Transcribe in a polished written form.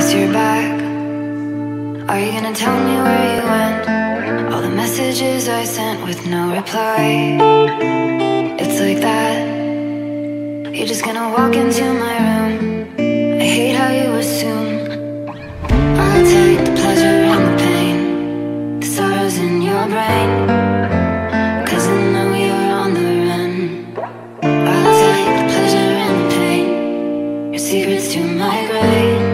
guess you're back. Are you gonna tell me where you went? All the messages I sent with no reply. It's like that. You're just gonna walk into my room. I hate how you assume I'll take the pleasure and the pain, the sorrows in your brain, 'cause I know you're on the run. I'll take the pleasure and the pain, your secrets to my grave.